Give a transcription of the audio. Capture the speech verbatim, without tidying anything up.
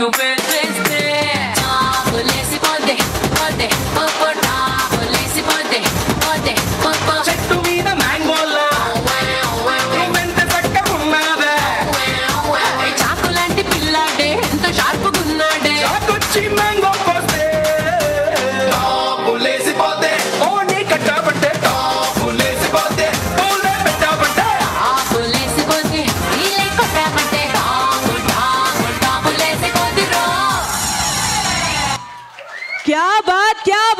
సిగ్గు పెట్టేస్తే చాపులేసి పోతే పోతే పోపో టాపులేసి పోతే పోతే పోపో చెట్టు మీద మ్యాంగోలా నువ్వెంత చక్కగున్నావే చాకు లాంటి పిల్లాడే ఎంత షార్పుగున్నాడే చాకొచ్చి మ్యాంగో పోస్తే టాపులేసి పోతే ఓ నీ కట్టబట్టే టాపులేసి పోతే పూలే పెట్టబట్టే టాపులేసి పోతే నీలే కొట్టబట్టే టాపు టాపు టాపులేసి పోతే రో क्या बात क्या